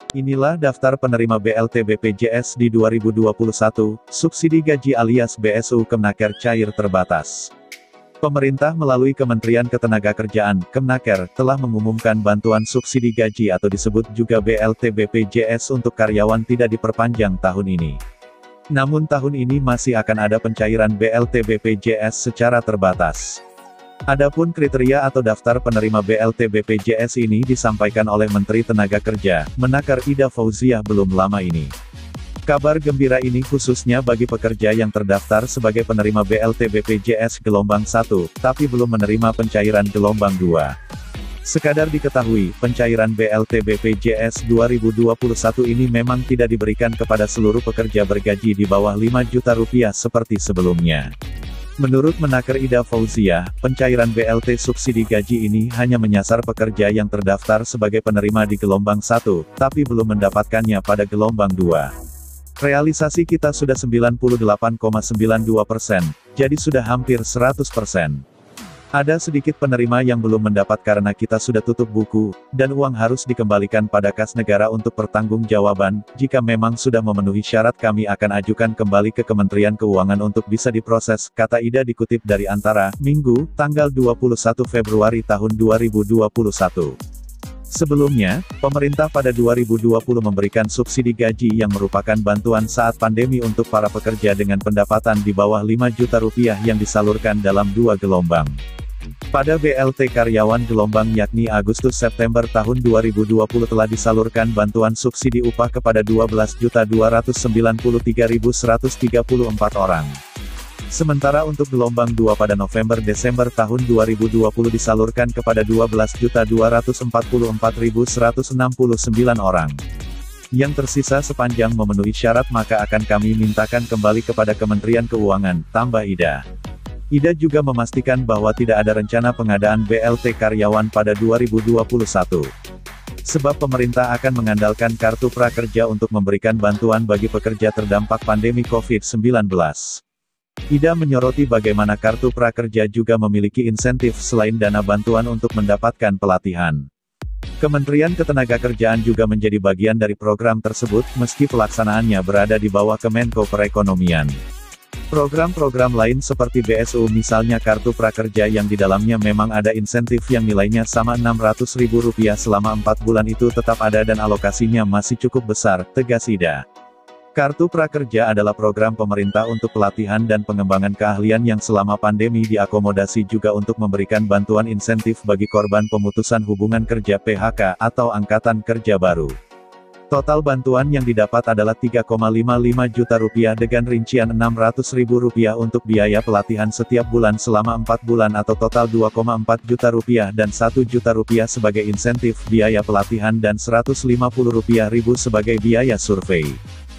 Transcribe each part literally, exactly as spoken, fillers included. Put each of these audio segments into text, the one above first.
Inilah daftar penerima B L T B P J S di dua ribu dua puluh satu, subsidi gaji alias B S U Kemnaker cair terbatas. Pemerintah melalui Kementerian Ketenagakerjaan, Kemnaker, telah mengumumkan bantuan subsidi gaji atau disebut juga B L T B P J S untuk karyawan tidak diperpanjang tahun ini. Namun tahun ini masih akan ada pencairan B L T B P J S secara terbatas. Adapun kriteria atau daftar penerima B L T B P J S ini disampaikan oleh Menteri Tenaga Kerja, Menaker Ida Fauziah belum lama ini. Kabar gembira ini khususnya bagi pekerja yang terdaftar sebagai penerima B L T B P J S gelombang satu, tapi belum menerima pencairan gelombang dua. Sekadar diketahui, pencairan B L T B P J S dua ribu dua puluh satu ini memang tidak diberikan kepada seluruh pekerja bergaji di bawah lima juta rupiah seperti sebelumnya. Menurut Menaker Ida Fauziah, pencairan B L T subsidi gaji ini hanya menyasar pekerja yang terdaftar sebagai penerima di gelombang satu, tapi belum mendapatkannya pada gelombang dua. Realisasi kita sudah sembilan puluh delapan koma sembilan dua persen, jadi sudah hampir seratus persen. Ada sedikit penerima yang belum mendapat karena kita sudah tutup buku, dan uang harus dikembalikan pada kas negara untuk pertanggungjawaban. Jika memang sudah memenuhi syarat kami akan ajukan kembali ke Kementerian Keuangan untuk bisa diproses, kata Ida dikutip dari Antara, Minggu, tanggal dua puluh satu Februari tahun dua ribu dua puluh satu. Sebelumnya, pemerintah pada dua ribu dua puluh memberikan subsidi gaji yang merupakan bantuan saat pandemi untuk para pekerja dengan pendapatan di bawah lima juta rupiah yang disalurkan dalam dua gelombang. Pada B L T karyawan gelombang yakni Agustus-September tahun dua ribu dua puluh telah disalurkan bantuan subsidi upah kepada dua belas juta dua ratus sembilan puluh tiga ribu seratus tiga puluh empat orang. Sementara untuk gelombang dua pada November-Desember tahun dua ribu dua puluh disalurkan kepada dua belas juta dua ratus empat puluh empat ribu seratus enam puluh sembilan orang. Yang tersisa sepanjang memenuhi syarat maka akan kami mintakan kembali kepada Kementerian Keuangan, tambah Ida. Ida juga memastikan bahwa tidak ada rencana pengadaan B L T karyawan pada dua ribu dua puluh satu. Sebab pemerintah akan mengandalkan kartu prakerja untuk memberikan bantuan bagi pekerja terdampak pandemi COVID sembilan belas. Ida menyoroti bagaimana kartu prakerja juga memiliki insentif selain dana bantuan untuk mendapatkan pelatihan. Kementerian Ketenagakerjaan juga menjadi bagian dari program tersebut, meski pelaksanaannya berada di bawah Kemenko Perekonomian. Program-program lain seperti B S U misalnya kartu prakerja yang di dalamnya memang ada insentif yang nilainya sama enam ratus ribu rupiah selama empat bulan itu tetap ada dan alokasinya masih cukup besar, tegas Ida. Kartu Prakerja adalah program pemerintah untuk pelatihan dan pengembangan keahlian yang selama pandemi diakomodasi juga untuk memberikan bantuan insentif bagi korban pemutusan hubungan kerja P H K atau Angkatan Kerja Baru. Total bantuan yang didapat adalah tiga koma lima lima juta rupiah dengan rincian enam ratus ribu rupiah untuk biaya pelatihan setiap bulan selama empat bulan atau total dua koma empat juta rupiah dan satu juta rupiah sebagai insentif biaya pelatihan dan seratus lima puluh rupiah ribu sebagai biaya survei.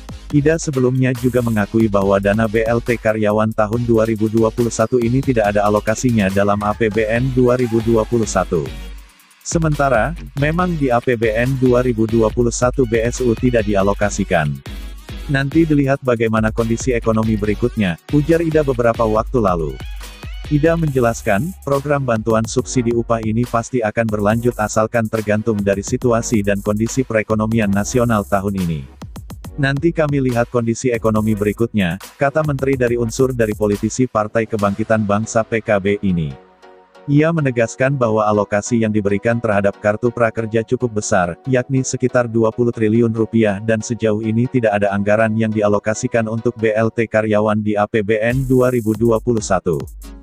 Ida sebelumnya juga mengakui bahwa dana B L T karyawan tahun dua ribu dua puluh satu ini tidak ada alokasinya dalam A P B N dua ribu dua puluh satu. Sementara, memang di A P B N dua ribu dua puluh satu B S U tidak dialokasikan. Nanti dilihat bagaimana kondisi ekonomi berikutnya, ujar Ida beberapa waktu lalu. Ida menjelaskan, program bantuan subsidi upah ini pasti akan berlanjut asalkan tergantung dari situasi dan kondisi perekonomian nasional tahun ini. Nanti kami lihat kondisi ekonomi berikutnya, kata menteri dari unsur dari politisi Partai Kebangkitan Bangsa P K B ini. Ia menegaskan bahwa alokasi yang diberikan terhadap kartu prakerja cukup besar, yakni sekitar dua puluh triliun rupiah dan sejauh ini tidak ada anggaran yang dialokasikan untuk B L T karyawan di A P B N dua ribu dua puluh satu.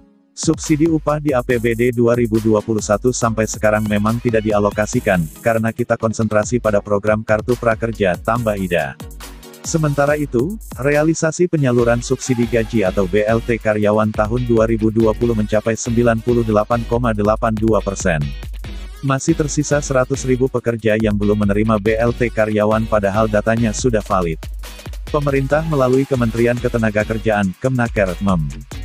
Subsidi upah di A P B D dua ribu dua puluh satu sampai sekarang memang tidak dialokasikan, karena kita konsentrasi pada program kartu prakerja, tambah Ida. Sementara itu, realisasi penyaluran subsidi gaji atau B L T karyawan tahun dua ribu dua puluh mencapai sembilan puluh delapan koma delapan dua persen. Masih tersisa seratus ribu pekerja yang belum menerima B L T karyawan padahal datanya sudah valid. Pemerintah melalui Kementerian Ketenagakerjaan, Kemnaker, mem.